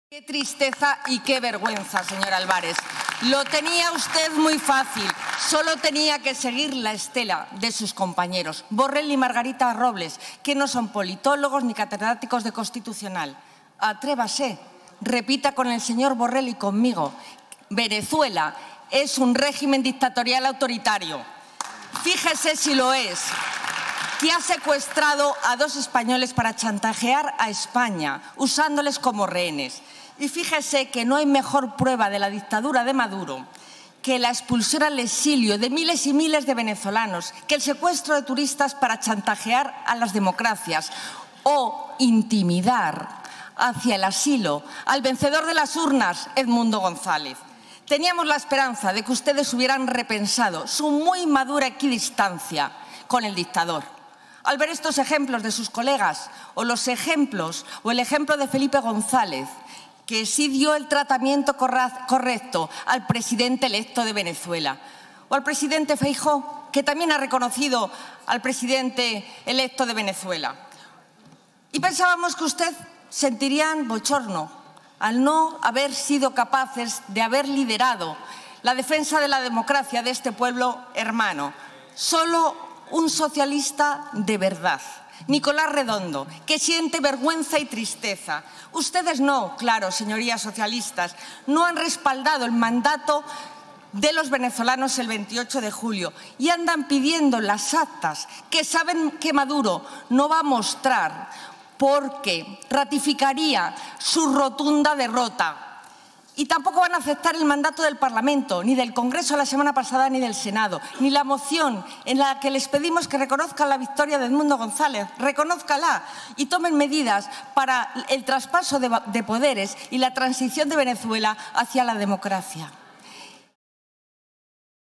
Qué tristeza y qué vergüenza, señor Álvarez. Lo tenía usted muy fácil. Solo tenía que seguir la estela de sus compañeros, Borrell y Margarita Robles, que no son politólogos ni catedráticos de Constitucional. Atrévase, repita con el señor Borrell y conmigo. Venezuela es un régimen dictatorial autoritario. Fíjese si lo es, que ha secuestrado a 2 españoles para chantajear a España, usándoles como rehenes. Y fíjese que no hay mejor prueba de la dictadura de Maduro que la expulsión al exilio de miles y miles de venezolanos, que el secuestro de turistas para chantajear a las democracias o intimidar hacia el asilo al vencedor de las urnas, Edmundo González. Teníamos la esperanza de que ustedes hubieran repensado su muy madura equidistancia con el dictador. Al ver estos ejemplos de sus colegas o el ejemplo de Felipe González, que sí dio el tratamiento correcto al presidente electo de Venezuela, o al presidente Feijóo, que también ha reconocido al presidente electo de Venezuela. Y pensábamos que usted sentirían bochorno al no haber sido capaces de haber liderado la defensa de la democracia de este pueblo hermano. Solo un socialista de verdad, Nicolás Redondo, que siente vergüenza y tristeza. Ustedes no, claro, señorías socialistas, no han respaldado el mandato de los venezolanos el 28 de julio y andan pidiendo las actas que saben que Maduro no va a mostrar porque ratificaría su rotunda derrota. Y tampoco van a aceptar el mandato del Parlamento, ni del Congreso la semana pasada, ni del Senado, ni la moción en la que les pedimos que reconozcan la victoria de Edmundo González. Reconózcala y tomen medidas para el traspaso de poderes y la transición de Venezuela hacia la democracia.